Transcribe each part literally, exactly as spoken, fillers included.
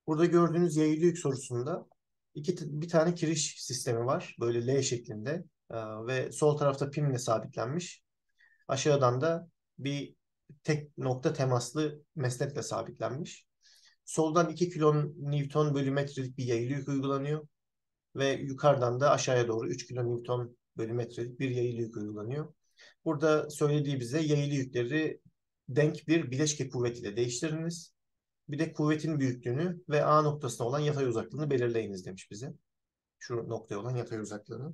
Burada gördüğünüz yayılı yük sorusunda iki, bir tane kiriş sistemi var. Böyle L şeklinde. Ee, ve sol tarafta pimle sabitlenmiş. Aşağıdan da bir tek nokta temaslı mesnetle sabitlenmiş. Soldan iki kilonewton bölü metrelik bir yayılı yük uygulanıyor. Ve yukarıdan da aşağıya doğru üç kilonewton bölü metrelik bir yayılı yük uygulanıyor. Burada söylediği bize yayılı yükleri denk bir bileşke kuvvetiyle değiştiriniz. Bir de kuvvetin büyüklüğünü ve A noktasına olan yatay uzaklığını belirleyiniz demiş bize. Şu noktaya olan yatay uzaklığını.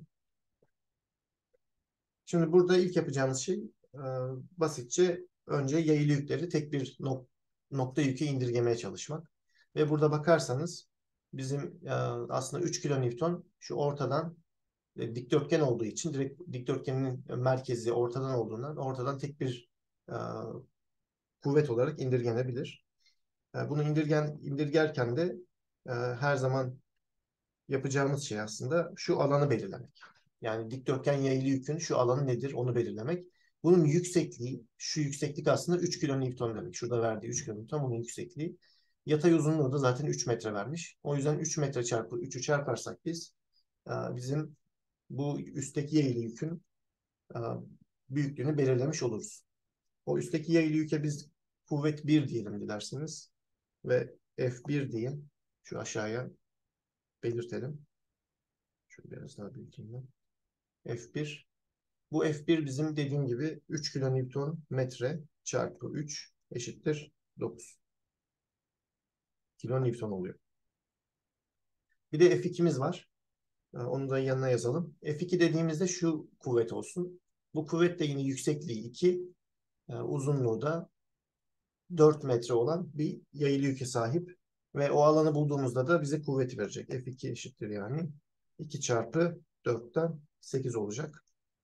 Şimdi burada ilk yapacağımız şey e, basitçe önce yayılı yükleri tek bir nok nokta yükü indirgemeye çalışmak. Ve burada bakarsanız bizim e, aslında üç kilonewton şu ortadan e, dikdörtgen olduğu için direkt dikdörtgenin merkezi ortadan olduğundan ortadan tek bir e, kuvvet olarak indirgenebilir. E, bunu indirgen indirgerken de e, her zaman yapacağımız şey aslında şu alanı belirlemek. Yani dikdörtgen yayılı yükün şu alanı nedir onu belirlemek. Bunun yüksekliği, şu yükseklik aslında üç kilonewton demek. Şurada verdiği üç kilonewton bunun yüksekliği. Yatay uzunluğu da zaten üç metre vermiş. O yüzden üç metre çarpı üçü çarparsak biz e, bizim bu üstteki yayılı yükün e, büyüklüğünü belirlemiş oluruz. O üstteki yayılı yüke biz kuvvet bir diyelim dilerseniz ve F bir diyeyim. Şu aşağıya belirtelim. Şöyle biraz daha büyüteyim ben. F bir. Bu F bir bizim dediğim gibi üç kilonewton metre çarpı üç eşittir dokuz kilonewton oluyor. Bir de F ikimiz var. Ee, Onu da yanına yazalım. F iki dediğimizde şu kuvvet olsun. Bu kuvvet de yine yüksekliği iki, e, uzunluğu da dört metre olan bir yayılı yüke sahip. Ve o alanı bulduğumuzda da bize kuvveti verecek. F iki eşittir yani iki çarpı dörtten sekiz olacak.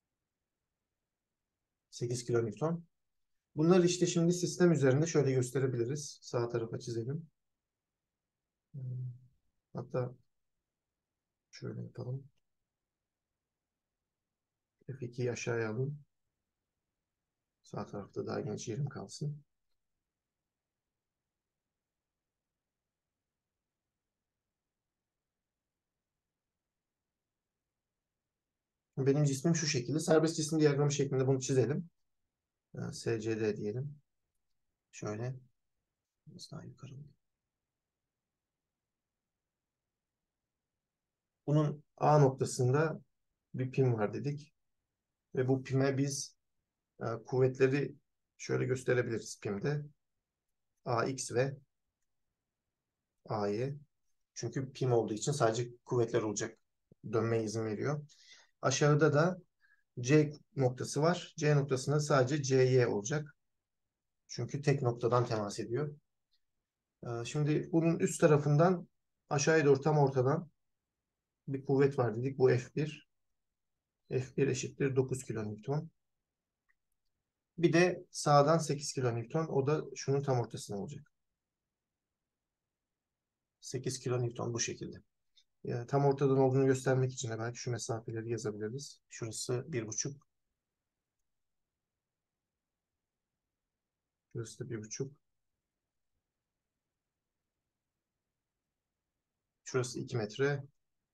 sekiz kilonewton. Bunları işte şimdi sistem üzerinde şöyle gösterebiliriz. Sağ tarafa çizelim. Hatta şöyle yapalım. F ikiyi aşağıya alalım. Sağ tarafta daha geniş yerim kalsın. Benim cismim şu şekilde. Serbest cisim diyagramı şeklinde bunu çizelim. S C D diyelim. Şöyle. Biraz daha yukarı. Bunun A noktasında bir pim var dedik. Ve bu pime biz e, kuvvetleri şöyle gösterebiliriz pimde. A X ve A Y. Çünkü pim olduğu için sadece kuvvetler olacak. Dönmeye izin veriyor. Aşağıda da C noktası var. C noktasında sadece C Y olacak. Çünkü tek noktadan temas ediyor. Ee, Şimdi bunun üst tarafından aşağıya doğru tam ortadan bir kuvvet var dedik. Bu F bir. F bir eşittir dokuz kilonewton. Bir de sağdan sekiz kilonewton. O da şunun tam ortasına olacak. sekiz kilonewton bu şekilde. Yani tam ortadan olduğunu göstermek için de belki şu mesafeleri yazabiliriz. Şurası bir buçuk. Şurası da bir buçuk. Şurası iki metre.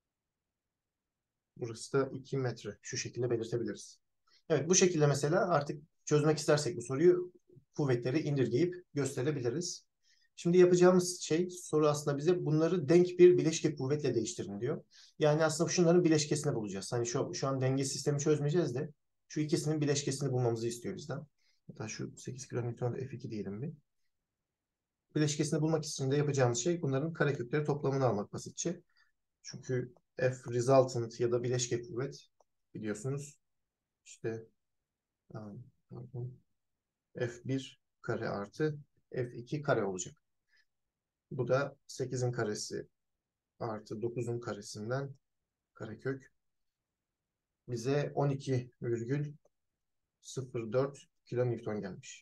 Burası da iki metre. Şu şekilde belirtebiliriz. Evet, bu şekilde mesela artık çözmek istersek bu soruyu kuvvetleri indirgeyip gösterebiliriz. Şimdi yapacağımız şey soru aslında bize bunları denk bir bileşke kuvvetle değiştirin diyor. Yani aslında şunların bileşkesini bulacağız. Hani şu, şu an denge sistemi çözmeyeceğiz de şu ikisinin bileşkesini bulmamızı istiyor bizden. Hatta şu sekiz kilonewton F iki diyelim bir. Bileşkesini bulmak için de yapacağımız şey bunların karekökleri toplamını almak basitçe. Çünkü F resultant ya da bileşke kuvvet biliyorsunuz işte pardon, F bir kare artı F iki kare olacak. Bu da sekizin karesi artı dokuzun karesinden karekök bize on iki virgül sıfır dört kilonewton gelmiş.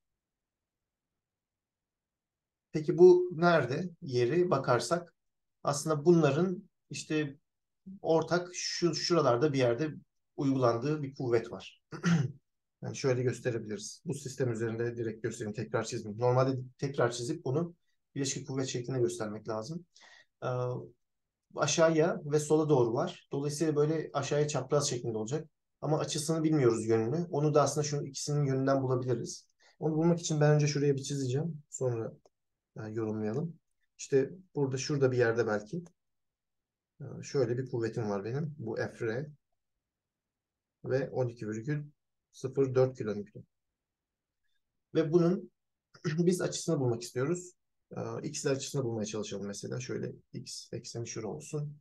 Peki bu nerede? Yeri bakarsak aslında bunların işte ortak şu şuralarda bir yerde uygulandığı bir kuvvet var. Yani şöyle gösterebiliriz. Bu sistem üzerinde direkt göstereyim, tekrar çizmeyeyim. Normalde tekrar çizip bunu bileşik kuvvet şeklinde göstermek lazım. Ee, Aşağıya ve sola doğru var. Dolayısıyla böyle aşağıya çapraz şeklinde olacak. Ama açısını bilmiyoruz, yönünü. Onu da aslında şu ikisinin yönünden bulabiliriz. Onu bulmak için ben önce şuraya bir çizeceğim. Sonra yani yorumlayalım. İşte burada, şurada bir yerde belki. Ee, Şöyle bir kuvvetim var benim. Bu F R ve on iki virgül sıfır dört kilonewton. Ve bunun biz açısını bulmak istiyoruz. Ee, X açısını bulmaya çalışalım mesela. Şöyle X ekseni şurası olsun.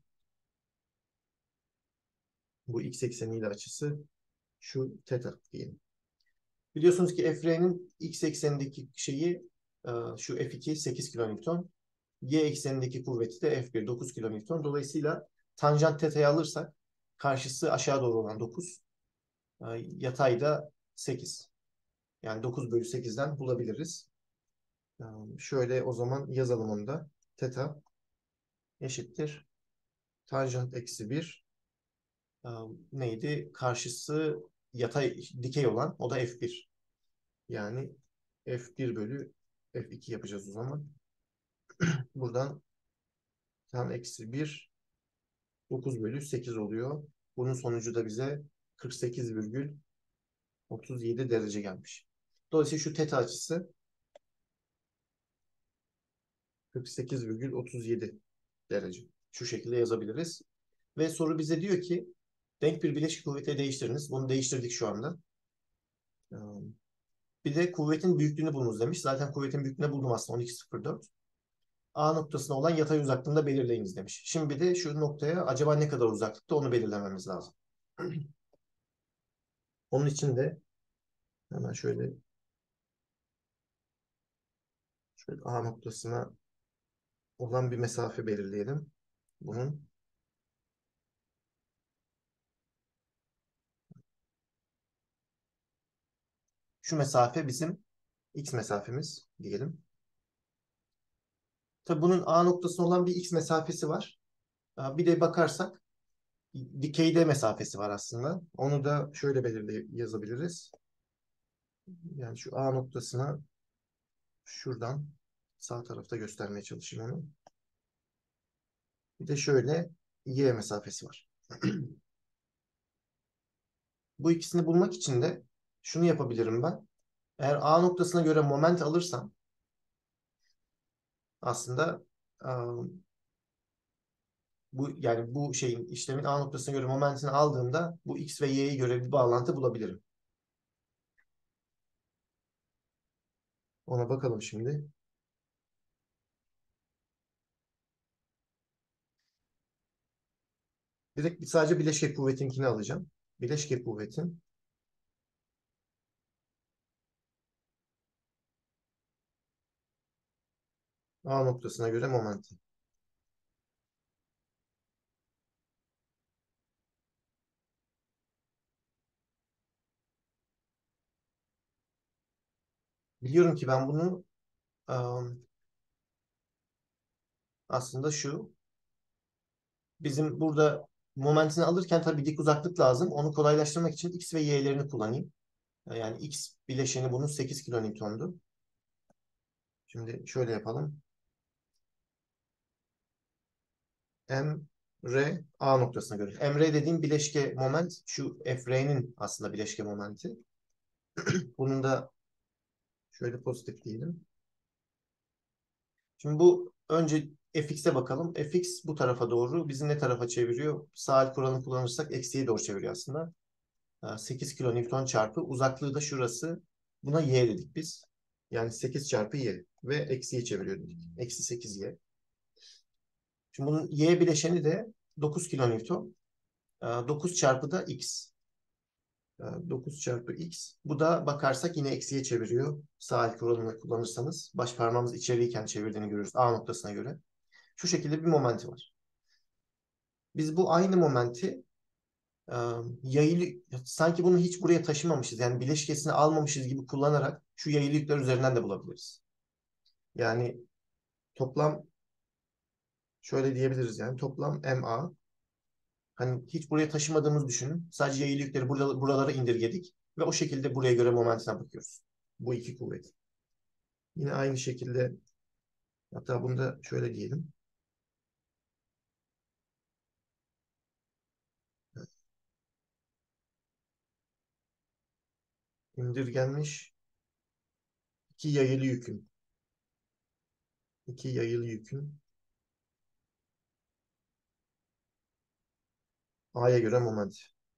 Bu X ekseniyle açısı şu teta diyelim. Biliyorsunuz ki F R'nin X eksenindeki şeyi e, şu F iki sekiz kilonewton. Y eksenindeki kuvveti de F bir dokuz kilonewton. Dolayısıyla tanjant teta'yı alırsak karşısı aşağı doğru olan dokuz. e, Yatay da sekiz. Yani dokuz bölü sekizden bulabiliriz. E, Şöyle o zaman yazalım onu da. Teta eşittir. Tanjant eksi bir. e, Neydi? Karşısı yatay dikey olan, o da F bir. Yani F bir bölü F iki yapacağız o zaman. Buradan tam eksi bir, dokuz bölü sekiz oluyor. Bunun sonucu da bize kırk sekiz virgül otuz yedi derece gelmiş. Dolayısıyla şu teta açısı kırk sekiz virgül otuz yedi derece. Şu şekilde yazabiliriz. Ve soru bize diyor ki denk bir bileşik kuvvete değiştiriniz. Bunu değiştirdik şu anda. Ee, Bir de kuvvetin büyüklüğünü bulunuz demiş. Zaten kuvvetin büyüklüğünü buldum aslında, on iki virgül sıfır dört. A noktasına olan yatay uzaklığını belirleyiniz demiş. Şimdi bir de şu noktaya acaba ne kadar uzaklıkta, onu belirlememiz lazım. Onun için de hemen şöyle şöyle A noktasına olan bir mesafe belirleyelim. Bunun şu mesafe bizim X mesafemiz diyelim. Tabii bunun A noktasına olan bir X mesafesi var. Bir de bakarsak dikeyde mesafesi var aslında. Onu da şöyle belirle yazabiliriz. Yani şu A noktasına şuradan sağ tarafta göstermeye çalışayım onu. Bir de şöyle Y mesafesi var. Bu ikisini bulmak için de şunu yapabilirim ben. Eğer A noktasına göre moment alırsam aslında ıı, bu yani bu şeyin işlemin A noktasına göre momentini aldığımda bu X ve Y'ye göre bir bağlantı bulabilirim. Ona bakalım şimdi. Direkt sadece bileşke kuvvetinkini alacağım. Bileşke kuvvetin A noktasına göre momenti. Biliyorum ki ben bunu ıı, aslında şu bizim burada momentini alırken tabii dik uzaklık lazım. Onu kolaylaştırmak için X ve Y'lerini kullanayım. Yani X bileşeni bunun sekiz kilonewtondu. Şimdi şöyle yapalım. M R A noktasına göre. M R dediğim bileşke moment. Şu F R'nin aslında bileşke momenti. Bunun da şöyle pozitif diyelim. Şimdi bu önce F X'e bakalım. F X bu tarafa doğru bizi ne tarafa çeviriyor? Saat kuralını kullanırsak eksiye doğru çeviriyor aslında. sekiz kilonewton çarpı uzaklığı da şurası. Buna Y dedik biz. Yani sekiz çarpı Y ve eksiye çeviriyor dedik. Eksi sekiz Y. Şimdi bunun Y bileşeni de dokuz kilonewton. dokuz çarpı da X. dokuz çarpı X. Bu da bakarsak yine eksiye çeviriyor. Sağ el kuralını kullanırsanız. Baş parmağımız içeriyken çevirdiğini görürüz A noktasına göre. Şu şekilde bir momenti var. Biz bu aynı momenti e, yayılı, sanki bunu hiç buraya taşımamışız. Yani bileşkesini almamışız gibi kullanarak şu yayılı yükler üzerinden de bulabiliriz. Yani toplam şöyle diyebiliriz, yani toplam M A. Hani hiç buraya taşımadığımızı düşünün. Sadece yayılı yükleri burada, buralara indirgedik. Ve o şekilde buraya göre momentine bakıyoruz. Bu iki kuvvet. Yine aynı şekilde Hatta bunu da şöyle diyelim. İndirgenmiş iki yayılı yükün. iki yayılı yükün A'ya göre moment.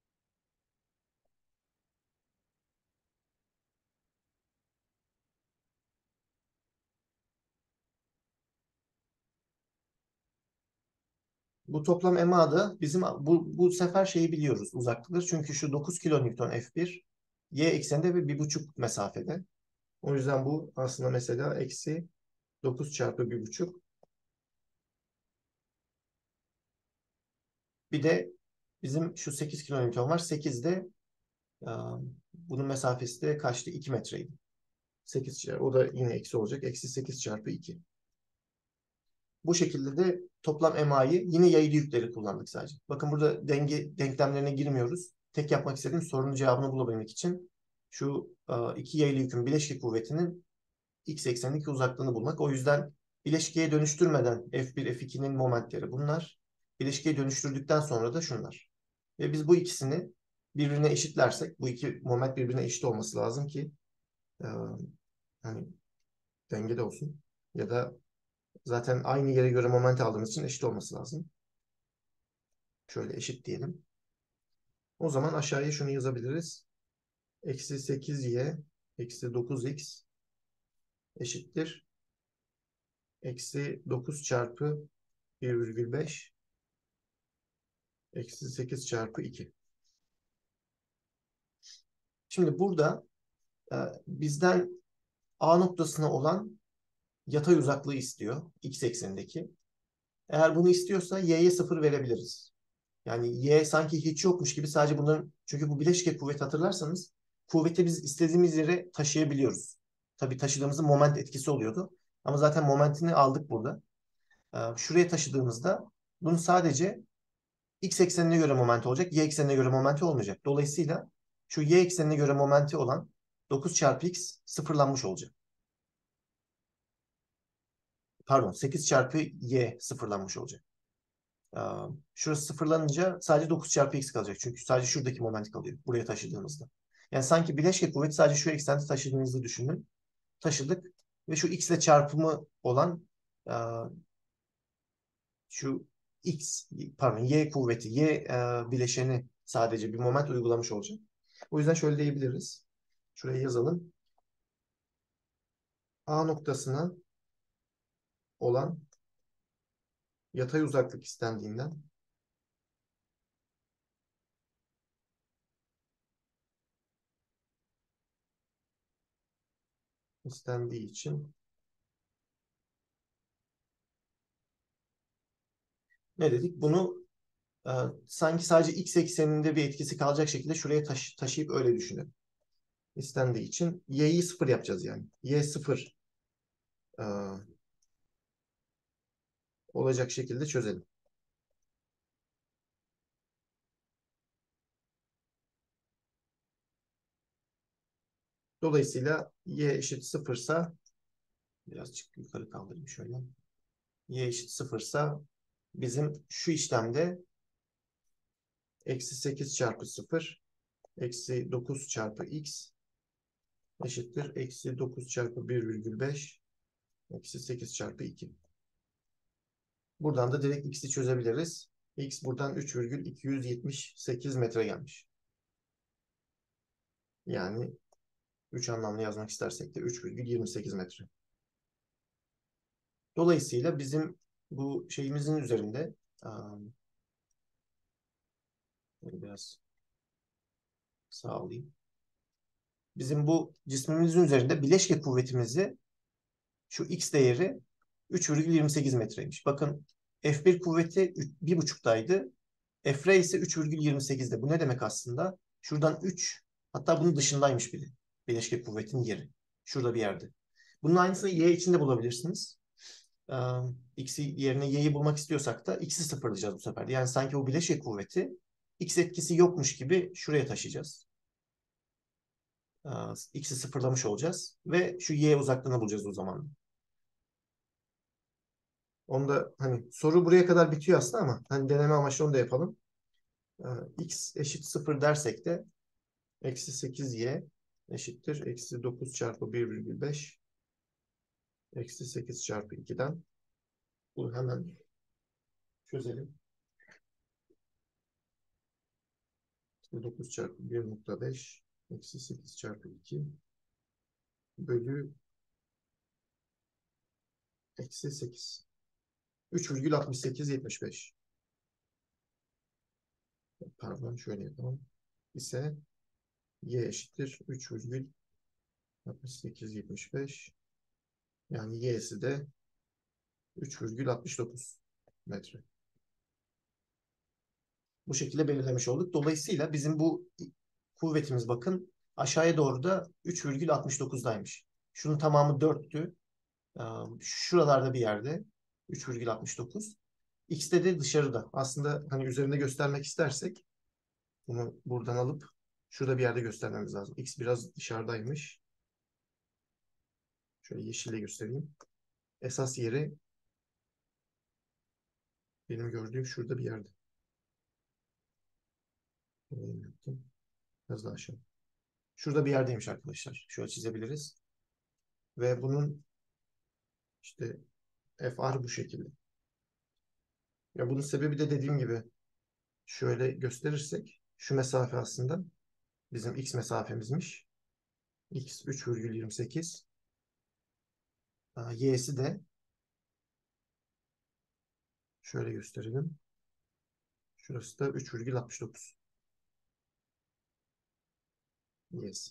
Bu toplam E M A'da bizim bu, bu sefer şeyi biliyoruz uzaklıkları. Çünkü şu dokuz kilonewton F bir Y ekseninde ve bir buçuk mesafede. O yüzden bu aslında mesela eksi dokuz çarpı bir buçuk. Bir de bizim şu sekiz kilonewton var. sekiz de bunun mesafesi de kaçtı? iki metreydi. sekiz çarpı, o da yine eksi olacak. Eksi sekiz çarpı iki. Bu şekilde de toplam E M A'yı yine yaylı yükleri kullandık sadece. Bakın burada denge denklemlerine girmiyoruz. Tek yapmak istediğim sorunun cevabını bulabilmek için şu e, iki yaylı yükün bileşke kuvvetinin x eksenindeki uzaklığını bulmak. O yüzden bileşkeye dönüştürmeden F bir, F iki'nin momentleri bunlar. Bileşkeye dönüştürdükten sonra da şunlar. Ve biz bu ikisini birbirine eşitlersek, bu iki moment birbirine eşit olması lazım ki e, hani dengede olsun. Ya da zaten aynı yere göre moment aldığımız için eşit olması lazım. Şöyle eşit diyelim. O zaman aşağıya şunu yazabiliriz. Eksi sekiz y eksi dokuz x eşittir. Eksi dokuz çarpı bir virgül beş eksi sekiz çarpı iki. Şimdi burada e, bizden A noktasına olan yatay uzaklığı istiyor. X eksenindeki. Eğer bunu istiyorsa y'ye sıfır verebiliriz. Yani y sanki hiç yokmuş gibi sadece bunların, çünkü bu bileşke kuvvet hatırlarsanız kuvveti biz istediğimiz yere taşıyabiliyoruz. Tabii taşıdığımızda moment etkisi oluyordu. Ama zaten momentini aldık burada. Ee, şuraya taşıdığımızda bunu sadece x eksenine göre momenti olacak, y eksenine göre momenti olmayacak. Dolayısıyla şu y eksenine göre momenti olan dokuz çarpı x sıfırlanmış olacak. Pardon, sekiz çarpı y sıfırlanmış olacak. Ee, Şurası sıfırlanınca sadece dokuz çarpı x kalacak. Çünkü sadece şuradaki moment kalıyor. Buraya taşıdığımızda. Yani sanki bileşke kuvveti sadece şu eksende taşıdığınızı düşünün. Taşıdık ve şu x ile çarpımı olan e, şu x, pardon, y kuvveti, y e, bileşeni sadece bir moment uygulamış olacak. O yüzden şöyle diyebiliriz. Şuraya yazalım. A noktasına olan yatay uzaklık istendiğinden istendiği için ne dedik? Bunu e, sanki sadece x ekseninde bir etkisi kalacak şekilde şuraya taşı taşıyıp öyle düşünelim. İstendiği için y'yi sıfır yapacağız yani. Y sıfır e, olacak şekilde çözelim. Dolayısıyla y eşit sıfırsa, birazcık yukarı kaldırayım şöyle. Y eşit sıfırsa bizim şu işlemde eksi sekiz çarpı sıfır eksi dokuz çarpı x eşittir. Eksi dokuz çarpı bir virgül beş eksi sekiz çarpı iki. Buradan da direkt x'i çözebiliriz. X buradan üç virgül iki yüz yetmiş sekiz metre gelmiş. Yani üç anlamlı yazmak istersek de üç virgül yirmi sekiz metre. Dolayısıyla bizim bu şeyimizin üzerinde biraz sağlayayım. Bizim bu cismimizin üzerinde bileşke kuvvetimizi şu x değeri üç virgül yirmi sekiz metreymiş. Bakın F bir kuvveti bir buçuktaydı. F R ise üç virgül yirmi sekizde. Bu ne demek aslında? Şuradan üç, hatta bunun dışındaymış bile. Bileşke kuvvetin yeri. Şurada bir yerde. Bunun aynısını y içinde bulabilirsiniz. Ee, X'i yerine y'yi bulmak istiyorsak da x'i sıfırlayacağız bu sefer. Yani sanki bu bileşke kuvveti x etkisi yokmuş gibi şuraya taşıyacağız. Ee, X'i sıfırlamış olacağız ve şu y uzaklığını bulacağız o zaman. Onu da hani soru buraya kadar bitiyor aslında ama hani deneme amaçlı onu da yapalım. Ee, x eşit sıfır dersek de eksi sekiz y eşittir eksi dokuz çarpı bir virgül beş eksi sekiz çarpı ikiden. Bunu hemen çözelim. İşte dokuz çarpı bir nokta beş eksi sekiz çarpı iki bölü eksi sekiz. üç virgül altmış sekiz yetmiş beş. Pardon şöyle yapalım. İse y eşittir üç virgül altmış sekiz yetmiş beş. Yani y'si de üç virgül altmış dokuz metre. Bu şekilde belirlemiş olduk. Dolayısıyla bizim bu kuvvetimiz bakın aşağıya doğru da üç virgül altmış dokuzdaymış. Şunun tamamı dörttü. Ee, Şuralarda bir yerde üç virgül altmış dokuz. X'te de dışarıda. Aslında hani üzerinde göstermek istersek bunu buradan alıp şurada bir yerde göstermemiz lazım. X biraz dışarıdaymış. Şöyle yeşille göstereyim. Esas yeri benim gördüğüm şurada bir yerde. Benim yaptım. Biraz daha aşağı. Şurada bir yerdeymiş arkadaşlar. Şöyle çizebiliriz. Ve bunun işte F R bu şekilde. Ya bunun sebebi de dediğim gibi şöyle gösterirsek şu mesafe aslında bizim X mesafemizmiş. X üç virgül yirmi sekiz. Y'si de şöyle gösterelim. Şurası da üç virgül altmış dokuz. Y'si.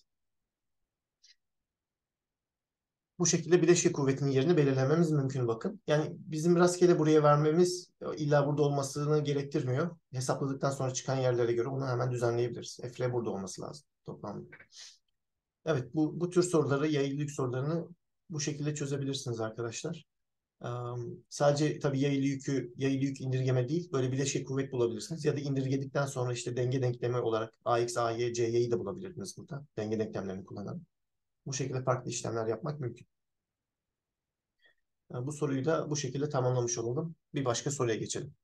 Bu şekilde bileşik kuvvetinin yerini belirlememiz mümkün bakın. Yani bizim rastgele buraya vermemiz illa burada olmasını gerektirmiyor. Hesapladıktan sonra çıkan yerlere göre onu hemen düzenleyebiliriz. F R burada olması lazım toplamda. Evet bu, bu tür soruları, yayılılık sorularını bu şekilde çözebilirsiniz arkadaşlar. Um, sadece tabii yayılı yükü, yayılı yük indirgeme değil, böyle bileşik kuvvet bulabilirsiniz. Ya da indirgedikten sonra işte denge denklemi olarak A X, A Y, C Y'yi de bulabilirsiniz burada. Denge denklemlerini kullanarak. Bu şekilde farklı işlemler yapmak mümkün. Yani bu soruyu da bu şekilde tamamlamış olalım. Bir başka soruya geçelim.